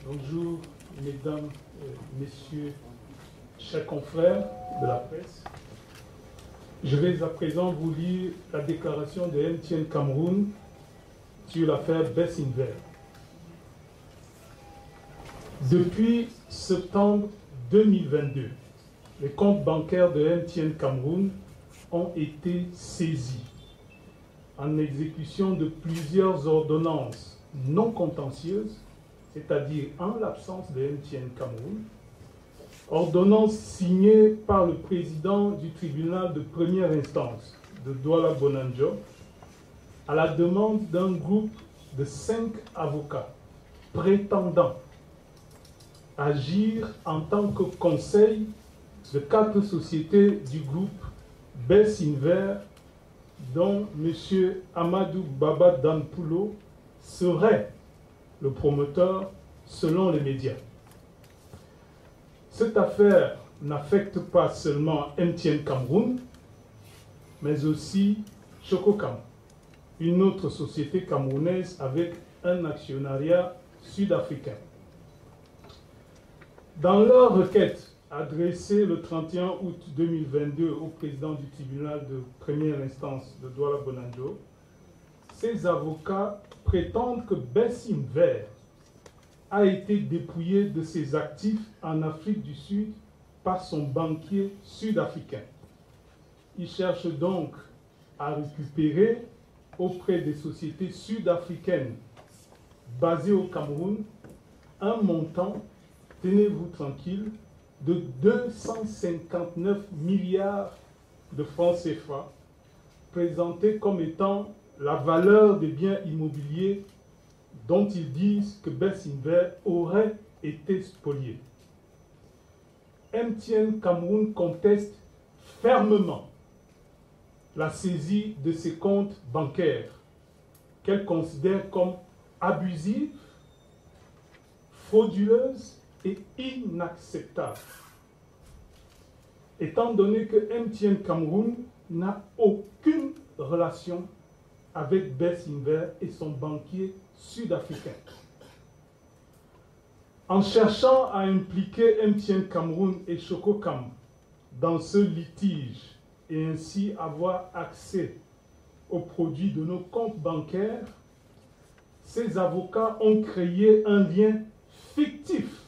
Bonjour, mesdames, messieurs, chers confrères de la presse. Je vais à présent vous lire la déclaration de MTN Cameroun sur l'affaire Bessinver. Depuis septembre 2022, les comptes bancaires de MTN Cameroun ont été saisis en exécution de plusieurs ordonnances non contentieuses, c'est-à-dire en l'absence de MTN Cameroun, ordonnance signée par le président du tribunal de première instance de Douala-Bonanjo à la demande d'un groupe de 5 avocats prétendant agir en tant que conseil de 4 sociétés du groupe Bessinver, dont M. Amadou Baba Danpulo serait le promoteur selon les médias. Cette affaire n'affecte pas seulement MTN Cameroun, mais aussi Chococam, une autre société camerounaise avec un actionnariat sud-africain. Dans leur requête adressée le 31 août 2022 au président du tribunal de première instance de Douala-Bonanjo, ces avocats prétendent que Bessinver a été dépouillé de ses actifs en Afrique du Sud par son banquier sud-africain. Il cherche donc à récupérer auprès des sociétés sud-africaines basées au Cameroun un montant, tenez-vous tranquille, de 259 milliards de francs CFA, présenté comme étant la valeur des biens immobiliers dont ils disent que Bessinver aurait été spolié. MTN Cameroun conteste fermement la saisie de ses comptes bancaires, qu'elle considère comme abusive, frauduleuse et inacceptable, étant donné que MTN Cameroun n'a aucune relation avec Bessinver et son banquier sud-africain. En cherchant à impliquer MTN Cameroun et Chococam dans ce litige et ainsi avoir accès aux produits de nos comptes bancaires, ces avocats ont créé un lien fictif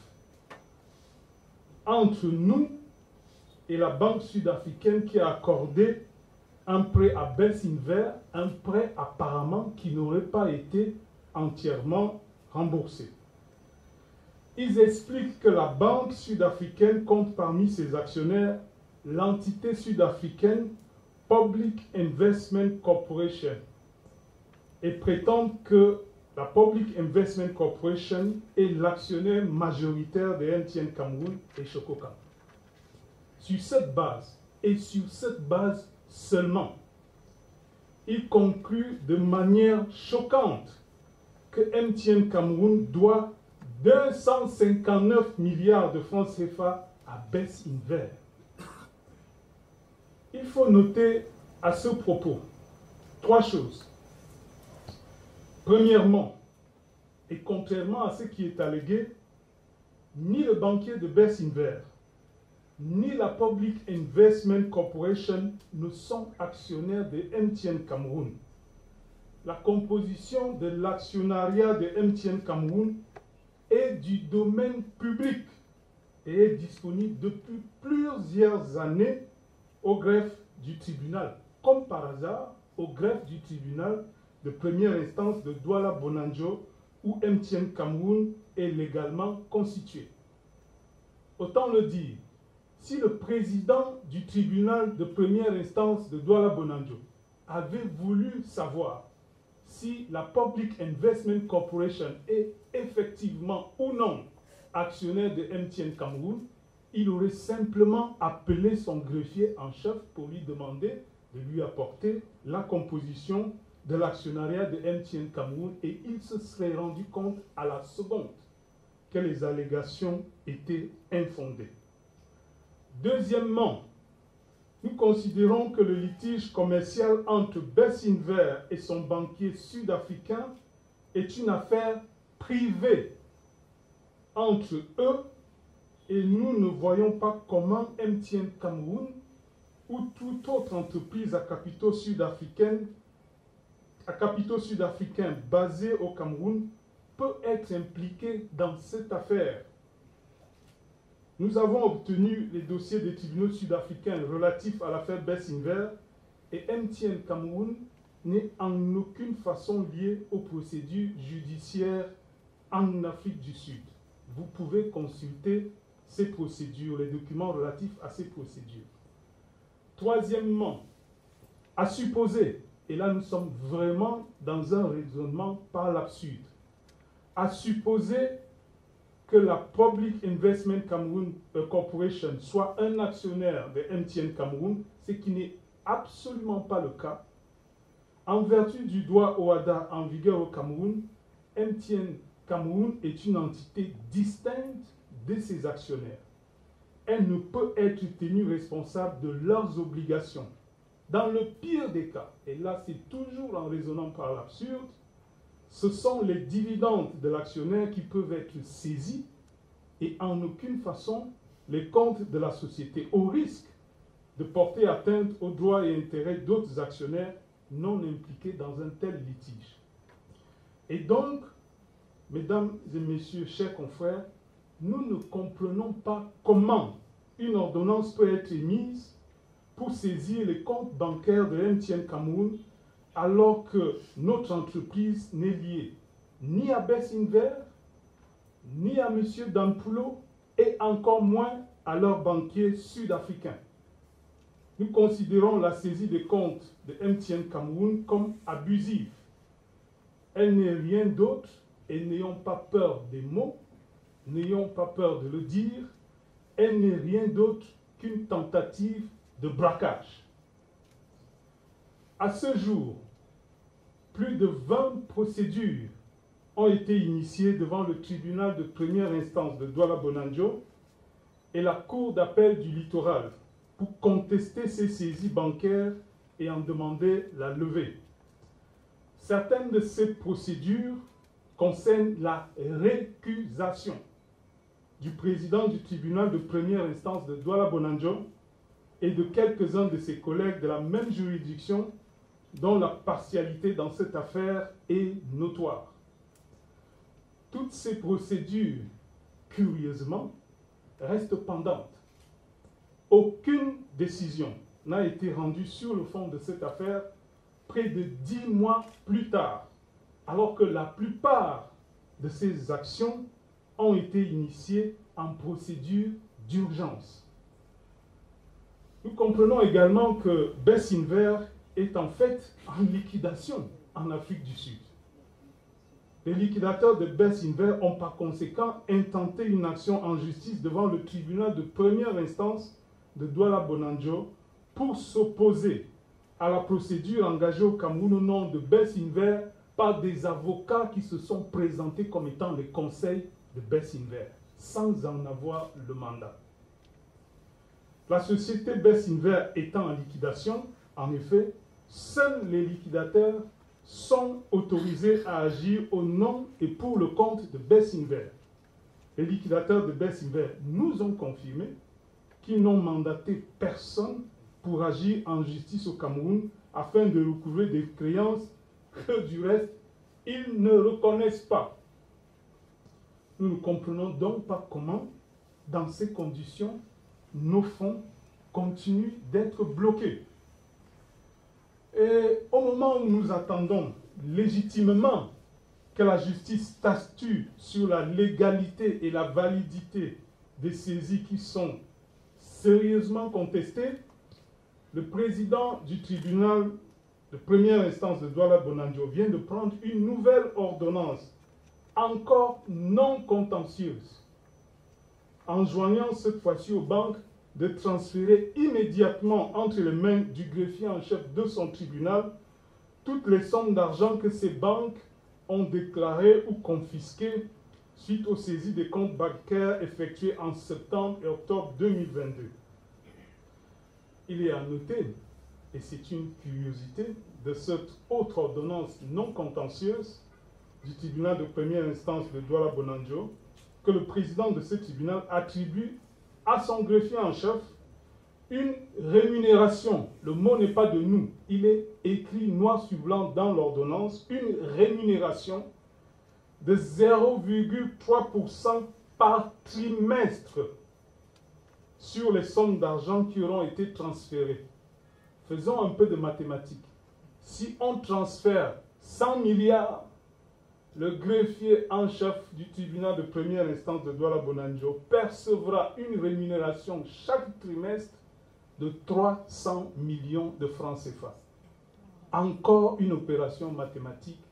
entre nous et la banque sud-africaine qui a accordé un prêt à Bessinver, un prêt apparemment qui n'aurait pas été entièrement remboursé. Ils expliquent que la banque sud-africaine compte parmi ses actionnaires l'entité sud-africaine Public Investment Corporation et prétendent que la Public Investment Corporation est l'actionnaire majoritaire de MTN Cameroun et Chococam. Sur cette base, et sur cette base seulement, il conclut de manière choquante que MTN Cameroun doit 259 milliards de francs CFA à Bessinver. Il faut noter à ce propos 3 choses. Premièrement, et contrairement à ce qui est allégué, ni le banquier de Bessinver, ni la Public Investment Corporation ne sont actionnaires de MTN Cameroun. La composition de l'actionnariat de MTN Cameroun est du domaine public et est disponible depuis plusieurs années au greffe du tribunal, comme par hasard au greffe du tribunal de première instance de Douala-Bonanjo où MTN Cameroun est légalement constitué. Autant le dire, si le président du tribunal de première instance de Douala-Bonanjo avait voulu savoir si la Public Investment Corporation est effectivement ou non actionnaire de MTN Cameroun, il aurait simplement appelé son greffier en chef pour lui demander de lui apporter la composition de l'actionnariat de MTN Cameroun et il se serait rendu compte à la seconde que les allégations étaient infondées. Deuxièmement, nous considérons que le litige commercial entre Bessinver et son banquier sud-africain est une affaire privée entre eux et nous ne voyons pas comment MTN Cameroun ou toute autre entreprise à capitaux sud-africains basée au Cameroun peut être impliquée dans cette affaire. Nous avons obtenu les dossiers des tribunaux sud-africains relatifs à l'affaire Bessinver et MTN Cameroun n'est en aucune façon lié aux procédures judiciaires en Afrique du Sud. Vous pouvez consulter ces procédures, les documents relatifs à ces procédures. Troisièmement, à supposer, et là nous sommes vraiment dans un raisonnement par l'absurde, à supposer que la Public Investment Cameroon Corporation soit un actionnaire de MTN Cameroun, ce qui n'est absolument pas le cas. En vertu du droit OHADA en vigueur au Cameroun, MTN Cameroun est une entité distincte de ses actionnaires. Elle ne peut être tenue responsable de leurs obligations. Dans le pire des cas, et là c'est toujours en raisonnant par l'absurde, ce sont les dividendes de l'actionnaire qui peuvent être saisis et en aucune façon les comptes de la société, au risque de porter atteinte aux droits et intérêts d'autres actionnaires non impliqués dans un tel litige. Et donc, mesdames et messieurs, chers confrères, nous ne comprenons pas comment une ordonnance peut être émise pour saisir les comptes bancaires de MTN Cameroun alors que notre entreprise n'est liée ni à Bessinver, ni à M. Danpulo et encore moins à leurs banquiers sud-africains. Nous considérons la saisie des comptes de MTN Cameroun comme abusive. Elle n'est rien d'autre, et n'ayons pas peur des mots, n'ayons pas peur de le dire, elle n'est rien d'autre qu'une tentative de braquage. À ce jour, plus de 20 procédures ont été initiées devant le tribunal de première instance de Douala-Bounanjo et la Cour d'appel du littoral pour contester ces saisies bancaires et en demander la levée. Certaines de ces procédures concernent la récusation du président du tribunal de première instance de Douala-Bounanjo et de quelques-uns de ses collègues de la même juridiction dont la partialité dans cette affaire est notoire. Toutes ces procédures, curieusement, restent pendantes. Aucune décision n'a été rendue sur le fond de cette affaire près de 10 mois plus tard, alors que la plupart de ces actions ont été initiées en procédure d'urgence. Nous comprenons également que Bessinver est en fait en liquidation en Afrique du Sud. Les liquidateurs de Bessinver ont par conséquent intenté une action en justice devant le tribunal de première instance de Douala-Bounanjo pour s'opposer à la procédure engagée au Cameroun au nom de Bessinver par des avocats qui se sont présentés comme étant les conseils de Bessinver, sans en avoir le mandat. La société Bessinver étant en liquidation, en effet, seuls les liquidateurs sont autorisés à agir au nom et pour le compte de Bessinver. Les liquidateurs de Bessinver nous ont confirmé qu'ils n'ont mandaté personne pour agir en justice au Cameroun afin de recouvrer des créances que du reste, ils ne reconnaissent pas. Nous ne comprenons donc pas comment, dans ces conditions, nos fonds continuent d'être bloqués. Et au moment où nous attendons légitimement que la justice statue sur la légalité et la validité des saisies qui sont sérieusement contestées, le président du tribunal de première instance de Douala-Bounanjo vient de prendre une nouvelle ordonnance, encore non contentieuse, enjoignant cette fois-ci aux banques de transférer immédiatement entre les mains du greffier en chef de son tribunal toutes les sommes d'argent que ces banques ont déclarées ou confisquées suite aux saisies des comptes bancaires effectuées en septembre et octobre 2022. Il est à noter, et c'est une curiosité, de cette autre ordonnance non contentieuse du tribunal de première instance de Douala-Bounanjo, que le président de ce tribunal attribue à son greffier en chef une rémunération. Le mot n'est pas de nous, il est écrit noir sur blanc dans l'ordonnance, une rémunération de 0,3% par trimestre sur les sommes d'argent qui auront été transférées. Faisons un peu de mathématiques. Si on transfère 100 milliards, le greffier en chef du tribunal de première instance de Douala-Bounanjo percevra une rémunération chaque trimestre de 300 millions de francs CFA. Encore une opération mathématique.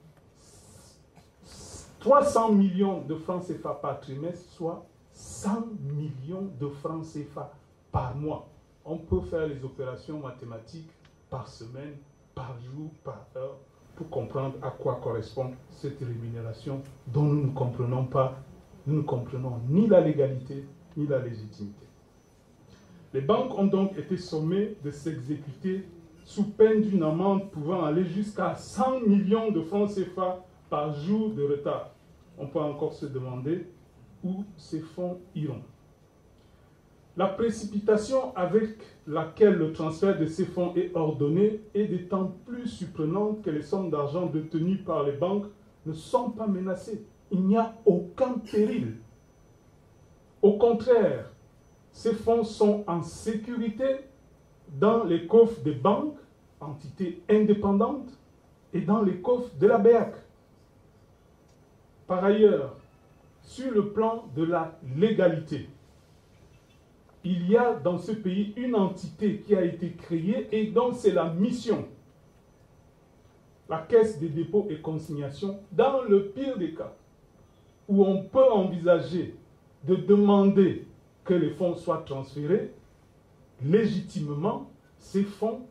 300 millions de francs CFA par trimestre, soit 100 millions de francs CFA par mois. On peut faire les opérations mathématiques par semaine, par jour, par heure, pour comprendre à quoi correspond cette rémunération dont nous ne comprenons pas, nous ne comprenons ni la légalité ni la légitimité. Les banques ont donc été sommées de s'exécuter sous peine d'une amende pouvant aller jusqu'à 100 millions de francs CFA par jour de retard. On peut encore se demander où ces fonds iront. La précipitation avec laquelle le transfert de ces fonds est ordonné est d'autant plus surprenante que les sommes d'argent détenues par les banques ne sont pas menacées. Il n'y a aucun péril. Au contraire, ces fonds sont en sécurité dans les coffres des banques, entités indépendantes, et dans les coffres de la BEAC. Par ailleurs, sur le plan de la légalité, il y a dans ce pays une entité qui a été créée et dont c'est la mission. La Caisse des dépôts et consignations, dans le pire des cas, où on peut envisager de demander que les fonds soient transférés, légitimement, ces fonds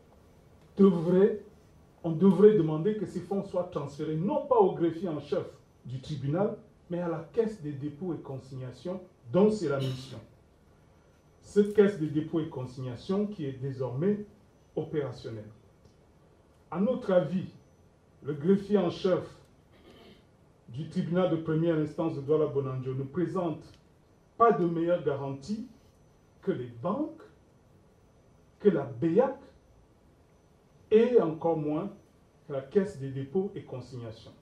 on devrait demander que ces fonds soient transférés, non pas au greffier en chef du tribunal, mais à la Caisse des dépôts et consignations, dont c'est la mission. Cette Caisse des dépôts et consignations qui est désormais opérationnelle. À notre avis, le greffier en chef du tribunal de première instance de Douala-Bounanjo ne présente pas de meilleure garantie que les banques, que la BEAC et encore moins que la Caisse des dépôts et consignations.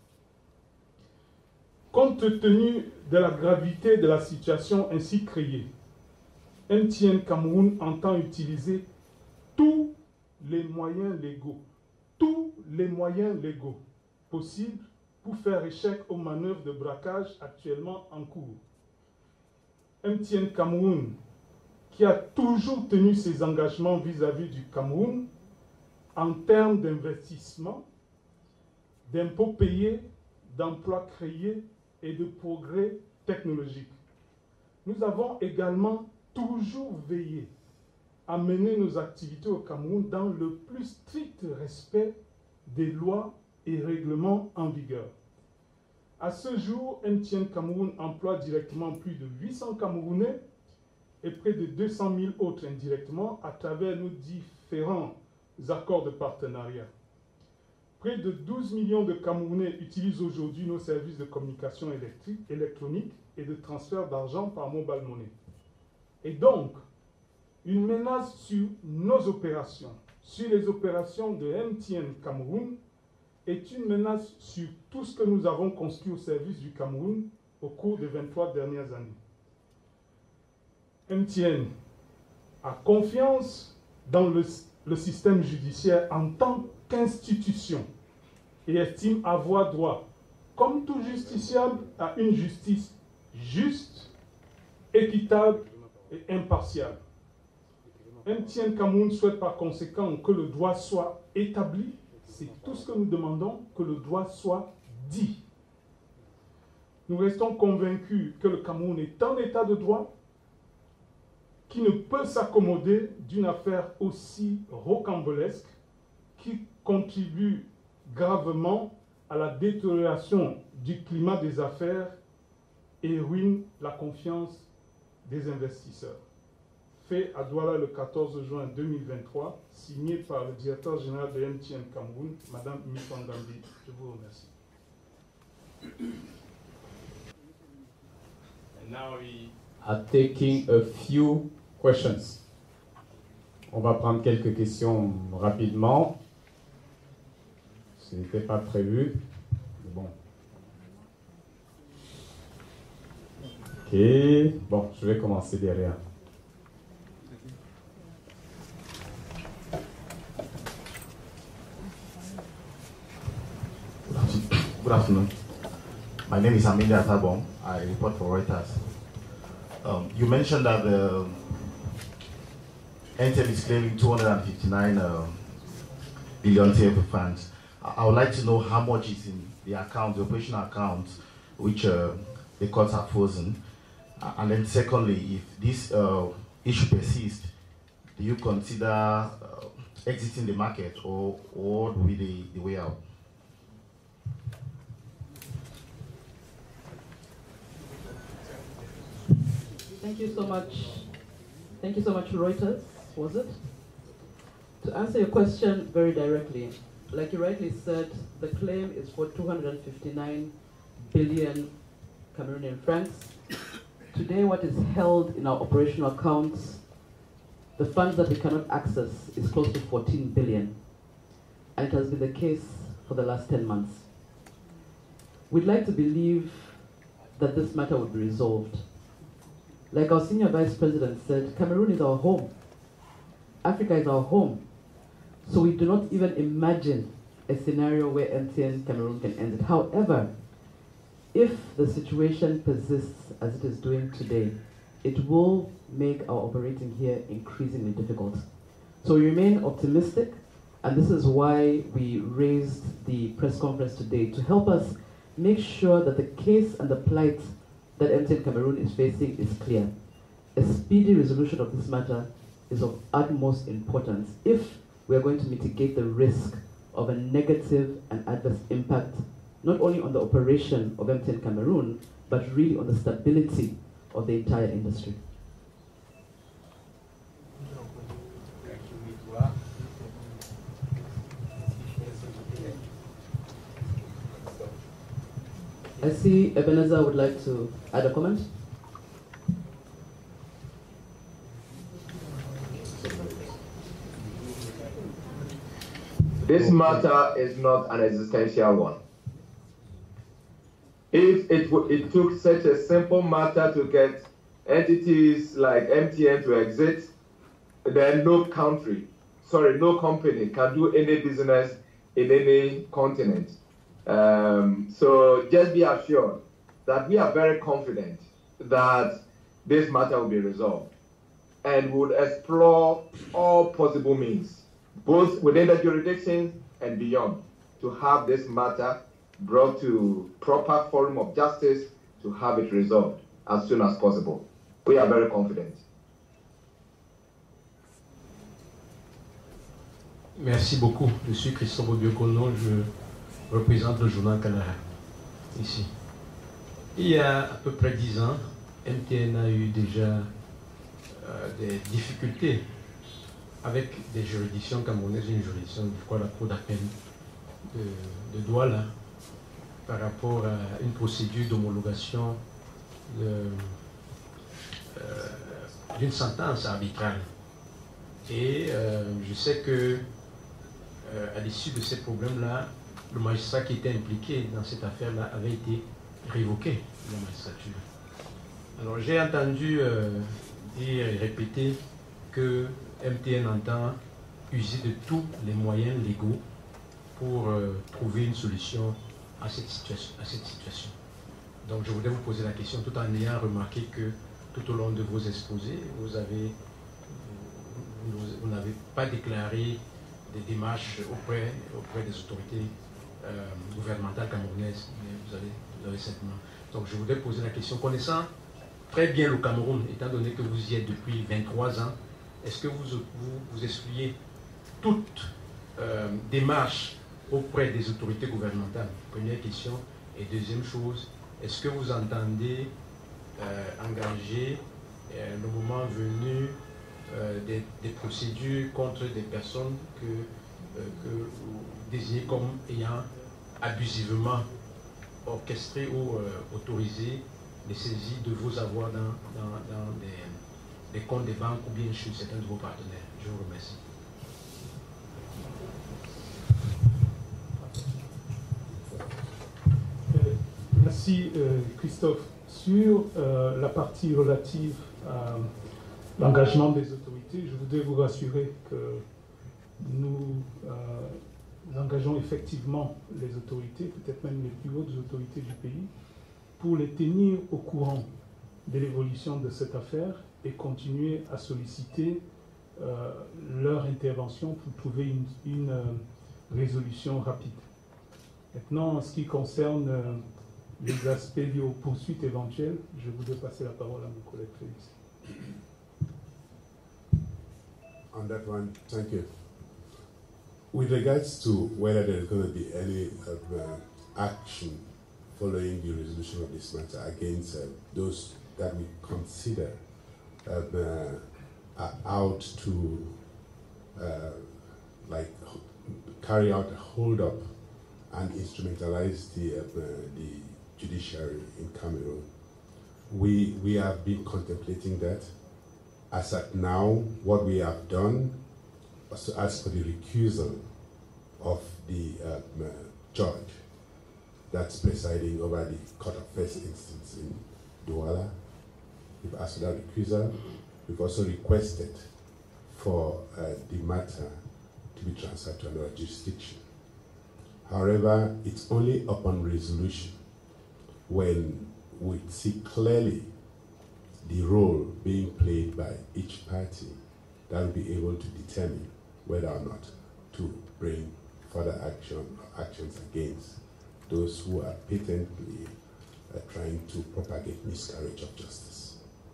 Compte tenu de la gravité de la situation ainsi créée, MTN Cameroun entend utiliser tous les moyens légaux possibles pour faire échec aux manœuvres de braquage actuellement en cours. MTN Cameroun, qui a toujours tenu ses engagements vis-à-vis du Cameroun en termes d'investissement, d'impôts payés, d'emplois créés et de progrès technologiques. Nous avons également toujours veillé à mener nos activités au Cameroun dans le plus strict respect des lois et règlements en vigueur. À ce jour, MTN Cameroun emploie directement plus de 800 Camerounais et près de 200 000 autres indirectement à travers nos différents accords de partenariat. Près de 12 millions de Camerounais utilisent aujourd'hui nos services de communication électronique et de transfert d'argent par mobile money. Et donc, une menace sur nos opérations, sur les opérations de MTN Cameroun, est une menace sur tout ce que nous avons construit au service du Cameroun au cours des 23 dernières années. MTN a confiance dans le système judiciaire en tant qu'institution et estime avoir droit, comme tout justiciable, à une justice juste, équitable et impartiale. MTN Cameroun souhaite par conséquent que le droit soit établi. C'est tout ce que nous demandons, que le droit soit dit. Nous restons convaincus que le Cameroun est en état de droit, qui ne peut s'accommoder d'une affaire aussi rocambolesque, qui contribue gravement à la détérioration du climat des affaires et ruine la confiance des investisseurs. Fait à Douala le 14 juin 2023, signé par le directeur général de MTN Cameroun, Mme Mifangandi. Je vous remercie. now we are taking a few questions. On va prendre quelques questions rapidement. Ce n'était pas prévu. Mais bon. Ok. Bon, je vais commencer derrière. Good afternoon. My name is Amelia Tabon. I report for Reuters. You mentioned that the NTN is claiming 259 billion TFF funds. I would like to know how much is in the account, the operational account, which the courts have frozen. And then secondly, if this issue persists, do you consider exiting the market, or what will be the way out? Thank you so much. Thank you so much, Reuters, was it? To answer your question very directly, like you rightly said, the claim is for 259 billion Cameroonian francs. Today, what is held in our operational accounts, the funds that we cannot access, is close to 14 billion. And it has been the case for the last 10 months. We'd like to believe that this matter would be resolved. Like our senior vice president said, Cameroon is our home. Africa is our home. So we do not even imagine a scenario where MTN Cameroon can end it. However, if the situation persists as it is doing today, it will make our operating here increasingly difficult. So we remain optimistic, and this is why we raised the press conference today, to help us make sure that the case and the plight that MTN Cameroon is facing is clear. A speedy resolution of this matter is of utmost importance if we are going to mitigate the risk of a negative and adverse impact, not only on the operation of MTN Cameroon, but really on the stability of the entire industry. I see Ebenezer would like to add a comment. This matter is not an existential one. If it took such a simple matter to get entities like MTN to exit, then no company can do any business in any continent. So just be assured that we are very confident that this matter will be resolved, and will explore all possible means, both within the jurisdiction and beyond, to have this matter brought to proper forum of justice to have it resolved as soon as possible. We are very confident. Merci beaucoup. Je suis Christophe Obiokono, je représente le journal Canara, ici. Il y a à peu près 10 ans, MTN a eu déjà des difficultés avec des juridictions camerounaises, une juridiction, je crois, la Cour d'appel de Douala, par rapport à une procédure d'homologation d'une sentence arbitrale. Et je sais que à l'issue de ces problèmes-là, le magistrat qui était impliqué dans cette affaire-là avait été révoqué de la magistrature. Alors j'ai entendu dire et répéter que MTN entend user de tous les moyens légaux pour trouver une solution à cette situation. Donc je voudrais vous poser la question tout en ayant remarqué que tout au long de vos exposés, vous n'avez pas déclaré des démarches auprès des autorités gouvernementales camerounaises, mais vous avez certainement. Donc je voudrais poser la question, connaissant très bien le Cameroun, étant donné que vous y êtes depuis 23 ans, est-ce que vous excluez toute démarche auprès des autorités gouvernementales? Première question. Et deuxième chose, est-ce que vous entendez engager, le moment venu, des procédures contre des personnes que vous désignez comme ayant abusivement orchestré ou autorisé les saisies de vos avoirs dans des comptes des banques ou bien chez certains de vos partenaires? Je vous remercie. Merci Christophe. Sur la partie relative à l'engagement des autorités, je voudrais vous rassurer que nous engageons effectivement les autorités, peut-être même les plus hautes autorités du pays, pour les tenir au courant de l'évolution de cette affaire et continuer à solliciter leur intervention pour trouver une résolution rapide. Maintenant, en ce qui concerne les aspects liés aux poursuites éventuelles, je voudrais passer la parole à mon collègue Félix. On that one, thank you. With regards to whether there's going to be any action following the resolution of this matter against those that we consider are out to like carry out a hold-up and instrumentalize the judiciary in Cameroon. We have been contemplating that. As at now, what we have done was to ask for the recusal of the judge that's presiding over the Court of First Instance in Douala. We've asked for that recusal. We've also requested for the matter to be transferred to another jurisdiction. However, it's only upon resolution when we see clearly the role being played by each party that will be able to determine whether or not to bring further actions against those who are patently trying to propagate miscarriage of justice.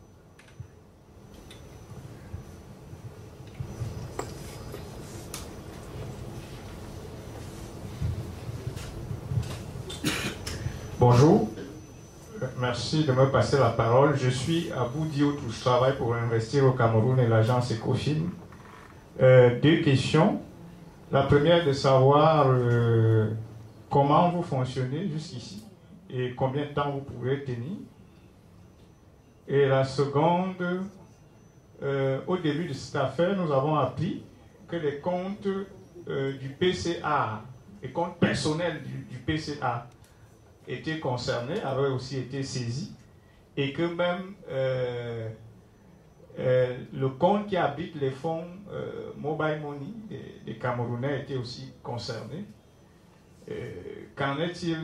Bonjour, merci de me passer la parole. Je suis Abou Diotou, je travaille pour Investir au Cameroun et l'agence Ecofin. Deux questions. La première de savoir comment vous fonctionnez jusqu'ici et combien de temps vous pouvez tenir. Et la seconde, au début de cette affaire, nous avons appris que les comptes du PCA, les comptes personnels du PCA, étaient concernés, avaient aussi été saisis, et que même le compte qui habite les fonds Mobile Money des Camerounais était aussi concerné. Qu'en est-il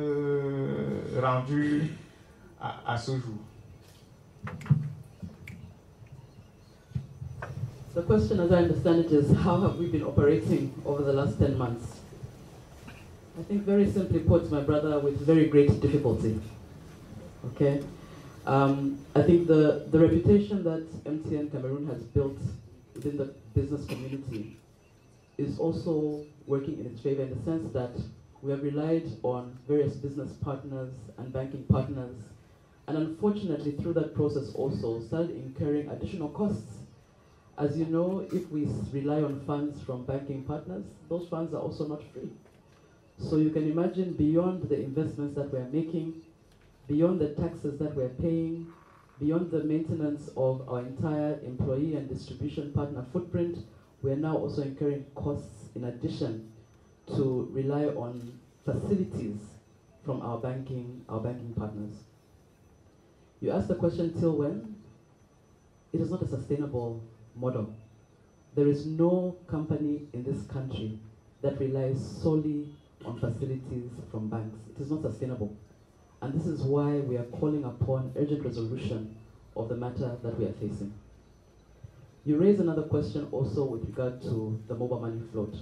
rendu à ce jour? The question, as I understand it, is how have we been operating over the last 10 months? I think very simply put, my brother, with very great difficulty. Okay? I think the reputation that MTN Cameroon has built within the business community is also working in its favor in the sense that we have relied on various business partners and banking partners, and unfortunately through that process also started incurring additional costs. As you know, if we rely on funds from banking partners, those funds are also not free. So you can imagine, beyond the investments that we're making, beyond the taxes that we're paying, beyond the maintenance of our entire employee and distribution partner footprint, we're now also incurring costs in addition to rely on facilities from our banking partners. You asked the question, till when? It is not a sustainable model. There is no company in this country that relies solely on facilities from banks. It is not sustainable. And this is why we are calling upon urgent resolution of the matter that we are facing. You raised another question also with regard to the mobile money float.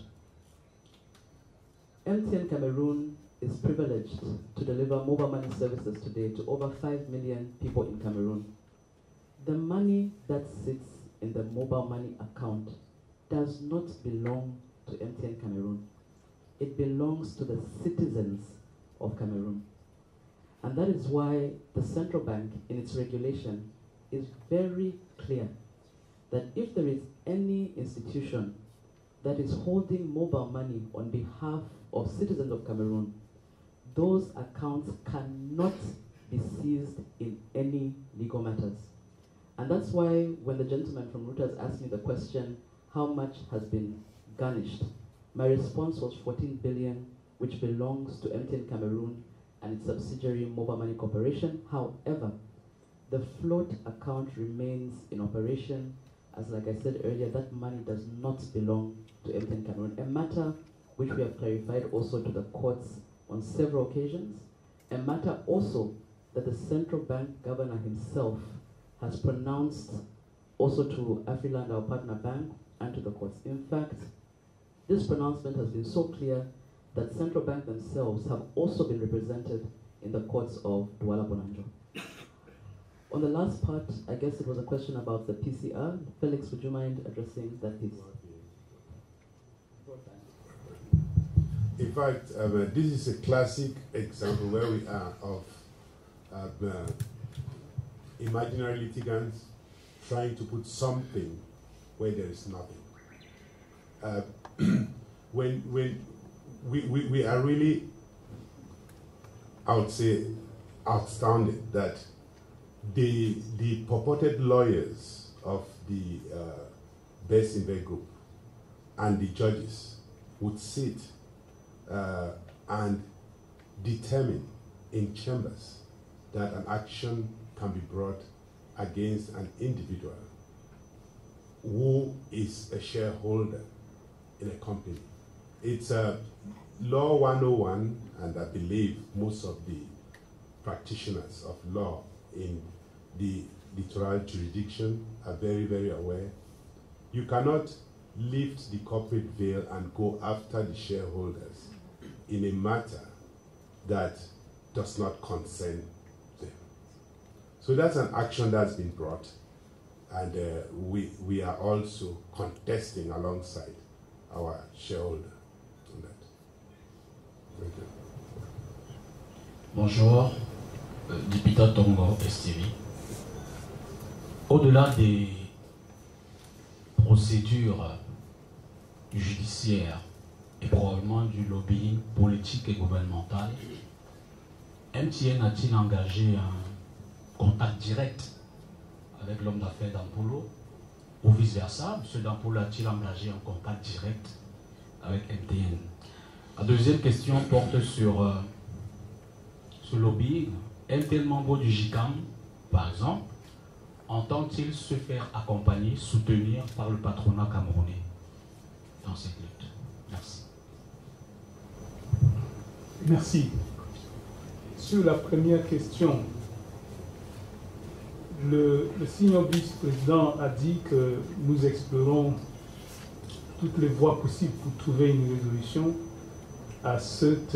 MTN Cameroon is privileged to deliver mobile money services today to over 5 million people in Cameroon. The money that sits in the mobile money account does not belong to MTN Cameroon. It belongs to the citizens of Cameroon. And that is why the central bank, in its regulation, is very clear that if there is any institution that is holding mobile money on behalf of citizens of Cameroon, those accounts cannot be seized in any legal matters. And that's why when the gentleman from Reuters asked me the question, how much has been garnished? My response was 14 billion, which belongs to MTN Cameroon and its subsidiary Mobile Money Corporation. However, the float account remains in operation, as like I said earlier, that money does not belong to MTN Cameroon, a matter which we have clarified also to the courts on several occasions, a matter also that the central bank governor himself has pronounced also to Afriland, our partner bank, and to the courts. In fact, this pronouncement has been so clear that central bank themselves have also been represented in the courts of Douala Bonanjo. On the last part, I guess it was a question about the PCR. Felix, would you mind addressing that piece? In fact, this is a classic example where we are of imaginary litigants trying to put something where there is nothing. When we are really, I would say, astounded that the purported lawyers of the Bessinvest Group and the judges would sit and determine in chambers that an action can be brought against an individual who is a shareholder in a company. It's Law 101, and I believe most of the practitioners of law in the littoral jurisdiction are very, very aware. You cannot lift the corporate veil and go after the shareholders in a matter that does not concern them. So that's an action that's been brought, and we are also contesting alongside our shareholder on that. Thank you. Bonjour, Dipita Tongo STV. Au-delà des procédures judiciaires et probablement du lobbying politique et gouvernemental, MTN a-t-il engagé un contact direct avec l'homme d'affaires d'Ampolo ou vice-versa? M. Dampolo a-t-il engagé un contact direct avec MTN? La deuxième question porte sur ce lobbying. MTN membre du GICAM, par exemple, entend-il se faire accompagner, soutenir par le patronat camerounais dans cette lutte? Merci. Merci. Sur la première question, le senior vice-président a dit que nous explorons toutes les voies possibles pour trouver une résolution à cette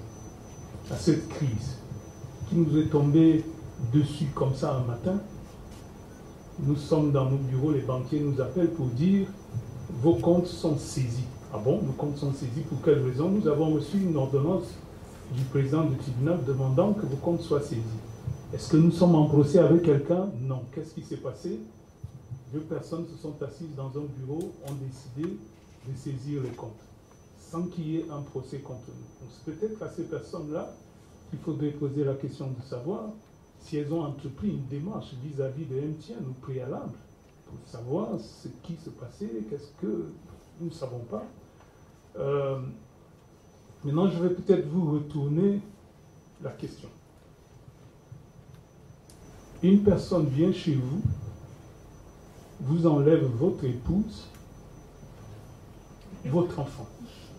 crise qui nous est tombée dessus comme ça un matin. Nous sommes dans nos bureaux, les banquiers nous appellent pour dire vos comptes sont saisis. Ah bon, nos comptes sont saisis, pour quelle raison? Nous avons reçu une ordonnance du président du tribunal demandant que vos comptes soient saisis. Est-ce que nous sommes en procès avec quelqu'un? Non. Qu'est-ce qui s'est passé? 2 personnes se sont assises dans un bureau, ont décidé de saisir les comptes, sans qu'il y ait un procès contre nous. Donc c'est peut-être à ces personnes-là qu'il faudrait poser la question de savoir si elles ont entrepris une démarche vis-à-vis de MTN ou préalable, pour savoir ce qui se passait, qu'est-ce que nous ne savons pas. Maintenant, je vais peut-être vous retourner la question. Une personne vient chez vous, vous enlève votre épouse, votre enfant.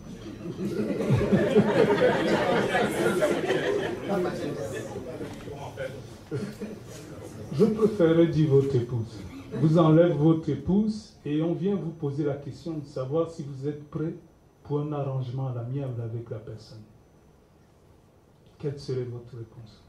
Je préférerais dire votre épouse. Vous enlève votre épouse et on vient vous poser la question de savoir si vous êtes prêt pour un arrangement à l'amiable avec la personne. Quelle serait votre réponse?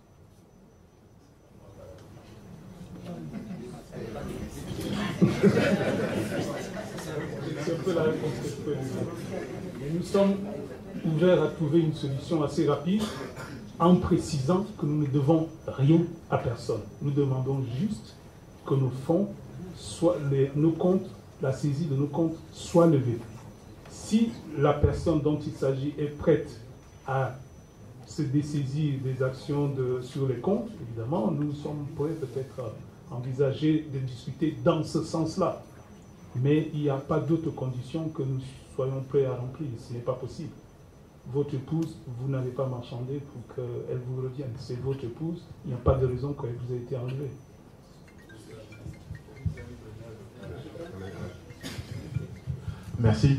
C'est un peu la réponse que je peux vous donner. Mais nous sommes ouverts à trouver une solution assez rapide en précisant que nous ne devons rien à personne. Nous demandons juste que nos fonds, nos comptes, la saisie de nos comptes soit levée. Si la personne dont il s'agit est prête à se dessaisir des actions sur les comptes, évidemment, nous sommes prêts peut-être à envisager de discuter dans ce sens-là. Mais il n'y a pas d'autres conditions que nous soyons prêts à remplir. Ce n'est pas possible. Votre épouse, vous n'avez pas marchandé pour qu'elle vous revienne. C'est votre épouse. Il n'y a pas de raison qu'elle vous ait été enlevée. Merci.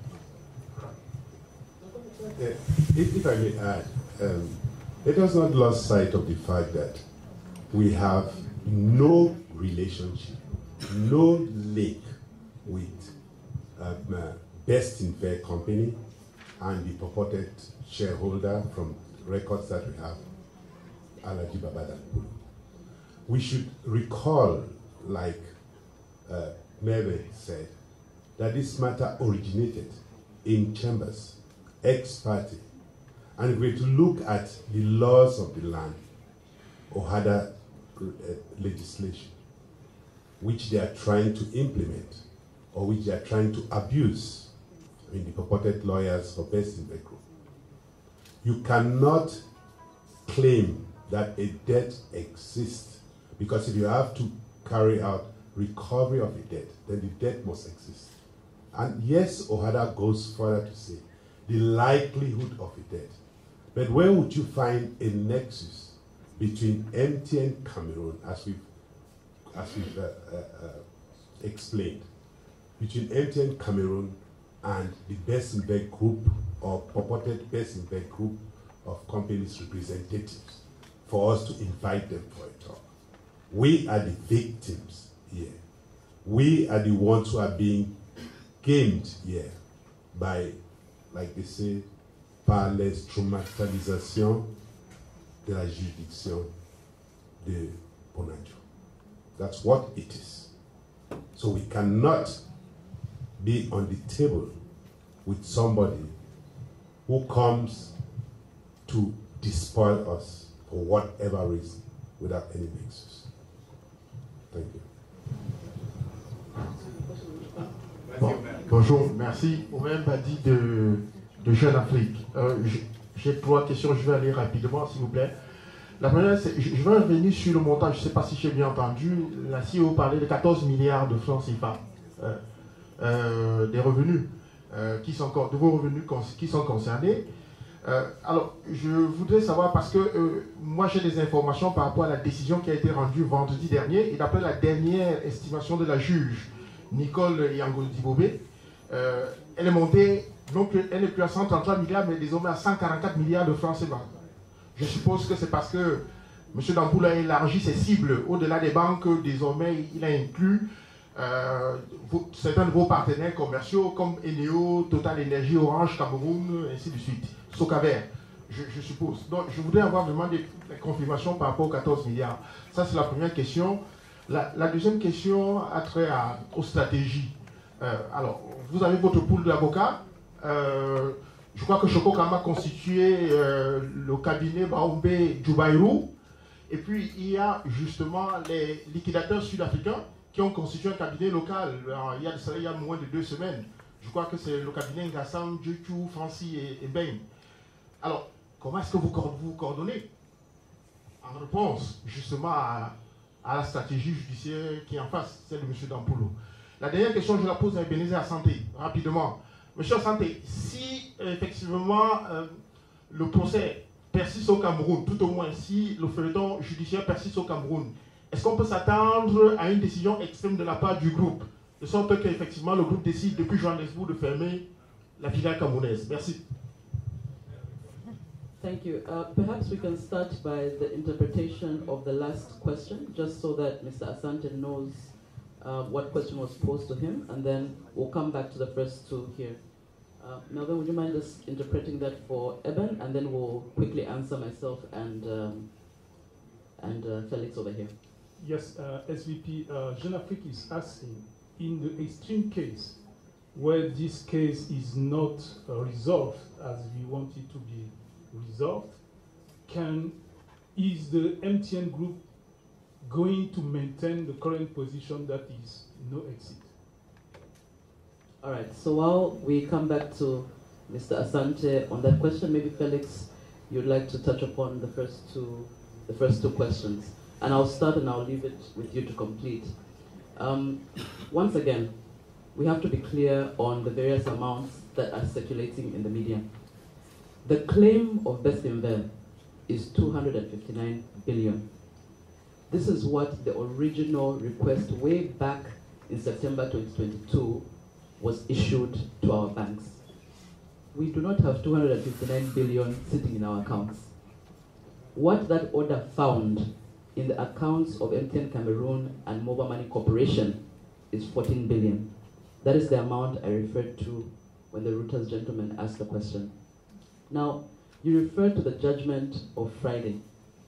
If I may add, let us not lose sight of the fact that we have no relationship, no link with Best in Fair Company and the purported shareholder from records that we have, Alhaji Baba Danbulu. We should recall, like Merve said, that this matter originated in chambers, ex-parte, and if we're to look at the laws of the land, OHADA legislation, which they are trying to implement, or which they are trying to abuse, I mean the purported lawyers for Best in Fair Group, you cannot claim that a debt exists, because if you have to carry out recovery of a debt, then the debt must exist. And yes, OHADA goes further to say the likelihood of a debt. But where would you find a nexus between MTN Cameroon, as we've explained, between MTN Cameroon and the Best in Fair Group, or purported Best in Fair Group of companies' representatives, for us to invite them for a talk? We are the victims here. We are the ones who are being gamed here by, like they say, par l'instrumentalisation de la juridiction de Bonadio. That's what it is. So we cannot be on the table with somebody who comes to despoil us for whatever reason without any nexus. Thank you. Bon, bonjour, merci. Au même badi de Jeune Afrique. J'ai 3 questions, je vais aller rapidement, s'il vous plaît. La première, c'est, je vais revenir sur le montant, je ne sais pas si j'ai bien entendu, la CEO parlait de 14 milliards de francs CFA, des revenus, de vos revenus qui sont concernés. Alors, je voudrais savoir, parce que moi j'ai des informations par rapport à la décision qui a été rendue vendredi dernier, et d'après la dernière estimation de la juge, Nicole Yango-Dibobé, elle est montée, donc elle n'est plus à 133 milliards, mais désormais à 144 milliards de francs CFA. Je suppose que c'est parce que M. Danbulu a élargi ses cibles au-delà des banques. Désormais, il a inclus certains de vos partenaires commerciaux comme Eneo, Total Energy, Orange, Cameroun, ainsi de suite. Socaver, je suppose. Donc, je voudrais avoir vraiment des confirmations par rapport aux 14 milliards. Ça, c'est la première question. La deuxième question a trait aux stratégies. Alors, vous avez votre pool d'avocats. Je crois que Choco Kama a constitué le cabinet Baombe Djubairou. Et puis, il y a justement les liquidateurs sud-africains qui ont constitué un cabinet local. Il y a moins de 2 semaines. Je crois que c'est le cabinet Ngassam, Djuchu, Franci et Ben. Alors, comment est-ce que vous coordonnez en réponse justement à la stratégie judiciaire qui est en face, celle de M. Danbulu? La dernière question, je la pose à Ebenezer Asante, rapidement. Monsieur Asante, si effectivement le procès persiste au Cameroun, tout au moins si le feuilleton judiciaire persiste au Cameroun, est-ce qu'on peut s'attendre à une décision extrême de la part du groupe, de sorte qu'effectivement le groupe décide depuis Johannesburg de fermer la filiale camerounaise? Merci. Thank you. Perhaps we can start by the interpretation of the last question, just so that Mr. Asante knows what question was posed to him, and then we'll come back to the first 2 here. Melvin, would you mind just interpreting that for Eben, and then we'll quickly answer myself and Felix over here. Yes, SVP, Jeune Afrique is asking, in the extreme case, where this case is not resolved as we want it to be resolved, is the MTN group going to maintain the current position that is no exit? All right, so while we come back to Mr. Asante on that question, maybe Felix, you'd like to touch upon the first two questions. And I'll start and I'll leave it with you to complete. Once again, we have to be clear on the various amounts that are circulating in the media. The claim of Bestinver is 259 billion. This is what the original request way back in September 2022 was issued to our banks. We do not have 259 billion sitting in our accounts. What that order found in the accounts of MTN Cameroon and Mobile Money Corporation is 14 billion. That is the amount I referred to when the Reuters gentleman asked the question. Now, you referred to the judgment of Friday.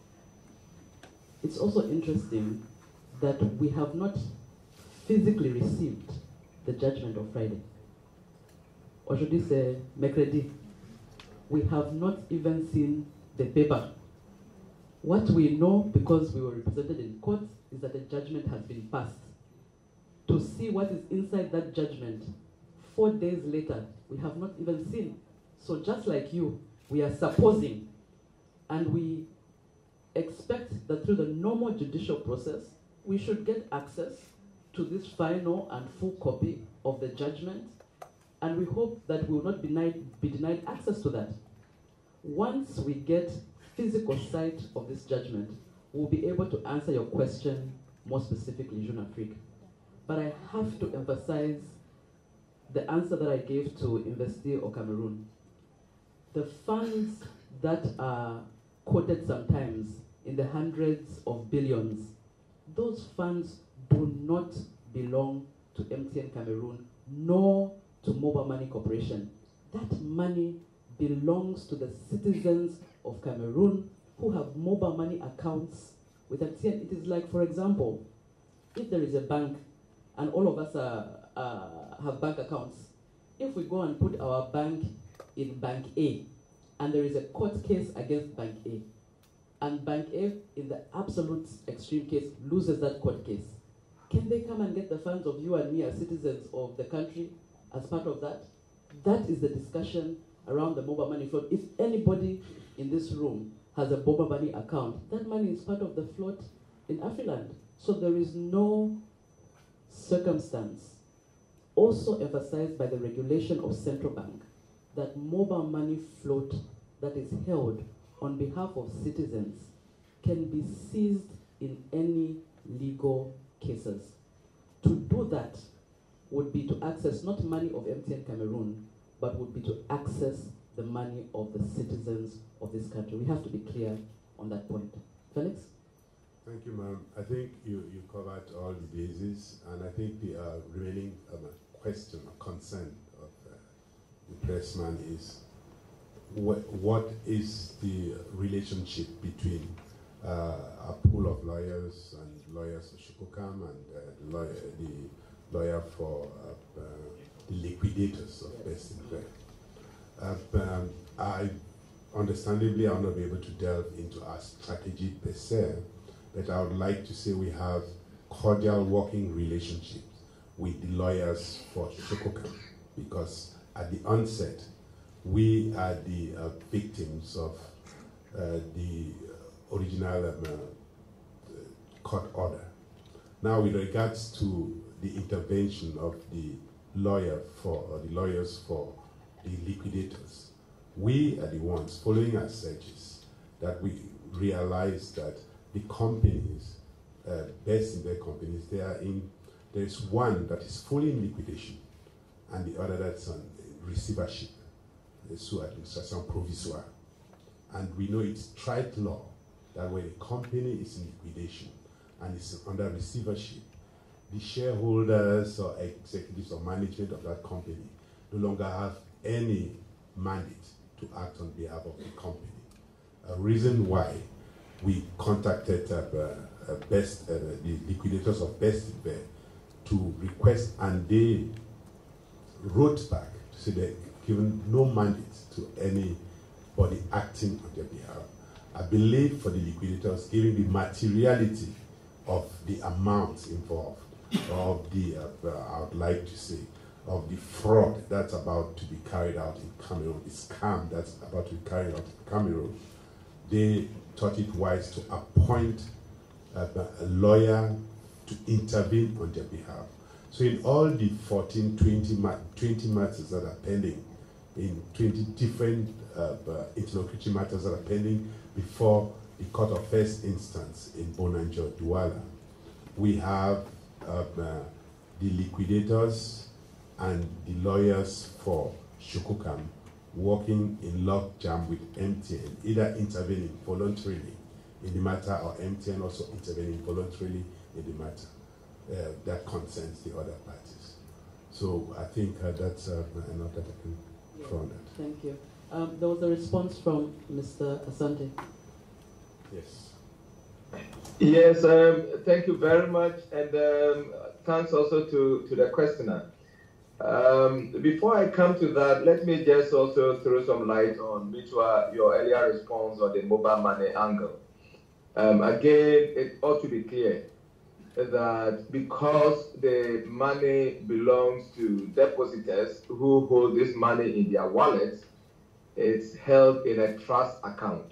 It's also interesting that we have not physically received the judgment of Friday. Aujourd'hui c'est mercredi. We have not even seen the paper. What we know, because we were represented in court, is that the judgment has been passed. To see what is inside that judgment 4 days later, we have not even seen. So just like you, we are supposing, and we expect that through the normal judicial process, we should get access to this final and full copy of the judgment, and we hope that we will not be denied access to that. Once we get physical sight of this judgment, we'll be able to answer your question more specifically, Jeune Afrique. But I have to emphasize the answer that I gave to Investir au Cameroon. The funds that are quoted sometimes in the hundreds of billions, those funds do not belong to MTN Cameroon, nor to Mobile Money Corporation. That money belongs to the citizens of Cameroon who have mobile money accounts with MTN. It is like, for example, if there is a bank and all of us have bank accounts, if we go and put our bank in Bank A and there is a court case against Bank A, and Bank A, in the absolute extreme case, loses that court case, can they come and get the funds of you and me as citizens of the country as part of that? That is the discussion around the mobile money float. If anybody in this room has a mobile money account, that money is part of the float in Afriland. So there is no circumstance, also emphasized by the regulation of Central Bank, that mobile money float that is held on behalf of citizens can be seized in any legal cases. To do that would be to access not money of MTN Cameroon, but would be to access the money of the citizens of this country. We have to be clear on that point. Felix? Thank you, ma'am. I think you covered all the bases, and I think the remaining question or concern of the pressman is what is the relationship between a pool of lawyers and lawyers for Shukukam and the lawyer for the liquidators of Bestinver. I understandably are not able to delve into our strategy per se, but I would like to say we have cordial working relationships with the lawyers for Shukukam, because at the onset, we are the victims of the original court order. Now, with regards to the intervention of the lawyers for the liquidators, we are the ones following our searches that we realized that the companies, Bestinver companies, there is one that is fully in liquidation and the other that's on receivership, sous administration provisoire. And we know it's trade law that when a company is in liquidation and is under receivership, the shareholders or executives or management of that company no longer have any mandate to act on behalf of the company. A reason why we contacted the liquidators of Bestinver to request, and they wrote back to say they've given no mandate to anybody acting on their behalf. I believe for the liquidators, given the materiality of the amounts involved, of the, I would like to say, of the fraud that's about to be carried out in Cameroon, the scam that's about to be carried out in Cameroon, they thought it wise to appoint a lawyer to intervene on their behalf. So in all the 20 matters that are pending, in 20 different interlocutory matters that are pending before the Court of First Instance in Bonanjo, Douala, we have the liquidators and the lawyers for Shukukam working in lockjam with MTN, either intervening voluntarily in the matter or MTN also intervening voluntarily in the matter that concerns the other parties. So I think that's a note that I can throw on that. Thank you. There was a response from Mr. Asante. Yes. Yes, thank you very much, and thanks also to the questioner. Before I come to that, let me just also throw some light on your earlier response on the mobile money angle. Again, it ought to be clear that because the money belongs to depositors who hold this money in their wallets, it's held in a trust account.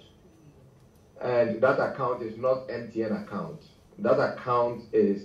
And that account is not MTN account. That account is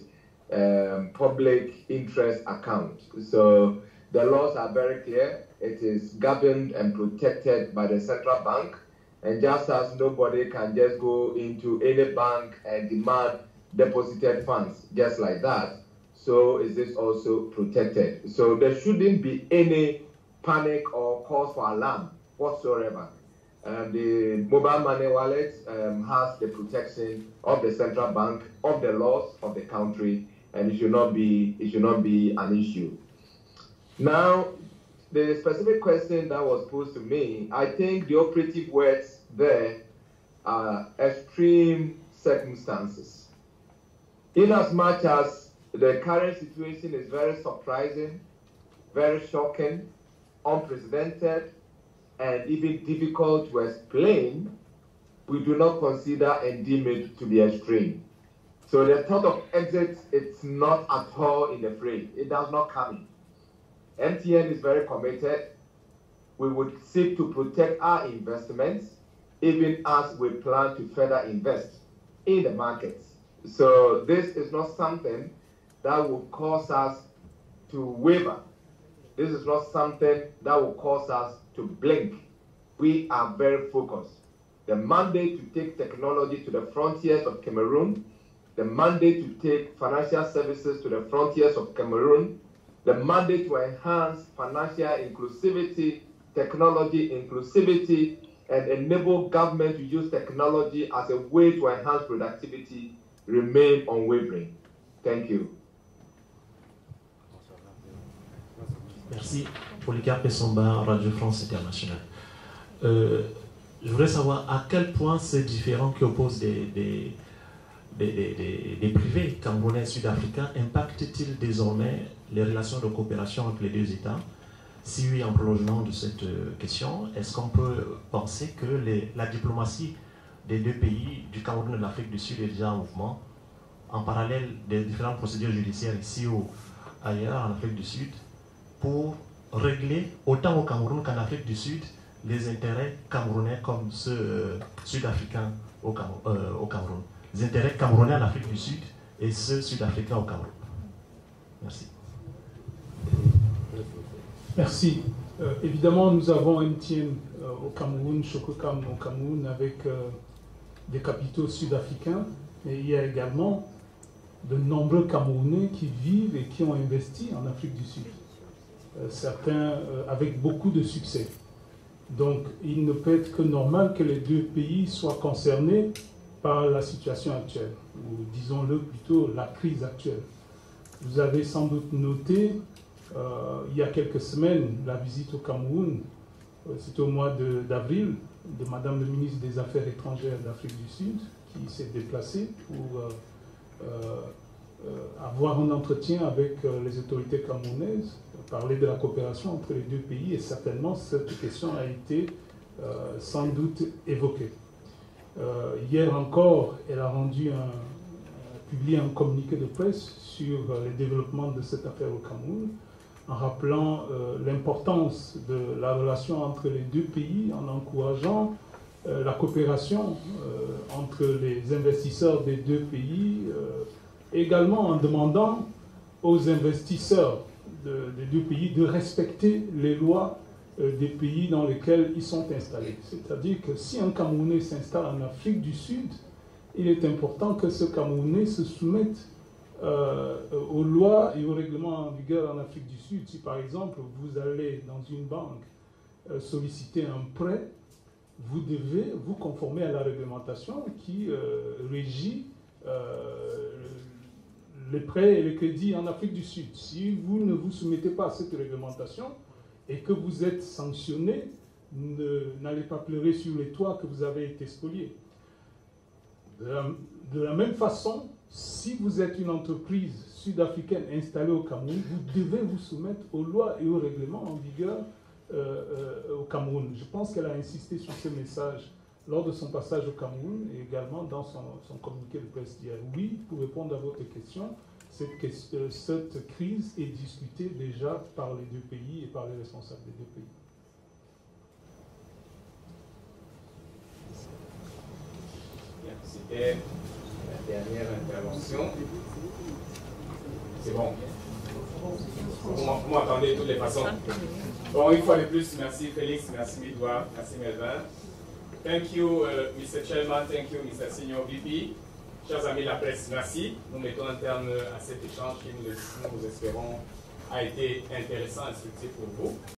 public interest account. So the laws are very clear. It is governed and protected by the central bank. And just as nobody can just go into any bank and demand deposited funds just like that, so is this also protected. So there shouldn't be any panic or cause for alarm whatsoever. The mobile money wallet has the protection of the central bank, of the laws of the country, and it should not be an issue. Now, the specific question that was posed to me, I think the operative words there are extreme circumstances. In as much as the current situation is very surprising, very shocking, unprecedented, and even difficult to explain, we do not consider and deem it to be extreme. So the thought of exit, it's not at all in the frame. It does not come in. MTN is very committed. We would seek to protect our investments, even as we plan to further invest in the markets. So this is not something that will cause us to waver. This is not something that will cause us to blink. We are very focused. The mandate to take technology to the frontiers of Cameroon, the mandate to take financial services to the frontiers of Cameroon, the mandate to enhance financial inclusivity, technology inclusivity, and enable government to use technology as a way to enhance productivity remain unwavering. Thank you. Merci. Polycarpe Somba, Radio France Internationale. Je voudrais savoir à quel point ces différends qui opposent des privés camerounais et sud-africains impactent-ils désormais les relations de coopération entre les deux États? Si oui, en prolongement de cette question, est-ce qu'on peut penser que la diplomatie des deux pays, du Cameroun et de l'Afrique du Sud, est déjà en mouvement, en parallèle des différentes procédures judiciaires ici ou ailleurs en Afrique du Sud, pour régler autant au Cameroun qu'en Afrique du Sud les intérêts camerounais comme ceux sud-africains au Cameroun. Les intérêts camerounais en Afrique du Sud et ceux sud-africains au Cameroun. Merci. Merci. Évidemment, nous avons MTN au Cameroun, Shukukam au Cameroun, avec des capitaux sud-africains, mais il y a également de nombreux Camerounais qui vivent et qui ont investi en Afrique du Sud. Certains avec beaucoup de succès. Donc, il ne peut être que normal que les deux pays soient concernés par la situation actuelle, ou disons-le plutôt la crise actuelle. Vous avez sans doute noté, il y a quelques semaines, la visite au Cameroun, c'était au mois d'avril, de Madame le ministre des Affaires étrangères d'Afrique du Sud, qui s'est déplacée pour avoir un entretien avec les autorités camerounaises, parler de la coopération entre les deux pays, et certainement cette question a été sans doute évoquée. Hier encore, elle a publié un communiqué de presse sur les développements de cette affaire au Cameroun, en rappelant l'importance de la relation entre les deux pays, en encourageant la coopération entre les investisseurs des deux pays, également en demandant aux investisseurs des deux pays de respecter les lois des pays dans lesquels ils sont installés. C'est-à-dire que si un Camerounais s'installe en Afrique du Sud, il est important que ce Camerounais se soumette aux lois et aux règlements en vigueur en Afrique du Sud. Si par exemple vous allez dans une banque solliciter un prêt, vous devez vous conformer à la réglementation qui régit les prêts et les crédits en Afrique du Sud. Si vous ne vous soumettez pas à cette réglementation et que vous êtes sanctionné, n'allez pas pleurer sur les toits que vous avez été spoliés. De la même façon, si vous êtes une entreprise sud-africaine installée au Cameroun, vous devez vous soumettre aux lois et aux règlements en vigueur au Cameroun. Je pense qu'elle a insisté sur ce message lors de son passage au Cameroun et également dans son communiqué de presse d'hier. Oui, pour répondre à votre question, cette crise est discutée déjà par les deux pays et par les responsables des deux pays. C'était la dernière intervention. C'est bon. Vous m'entendez de toutes les façons. Bon, une fois de plus, merci Félix, merci Midouard, merci Melvin. Thank you, Mr. Chairman, thank you, Mr. Senior VP. Chers amis de la presse, merci. Nous mettons un terme à cet échange qui, nous espérons, a été intéressant et instructif pour vous.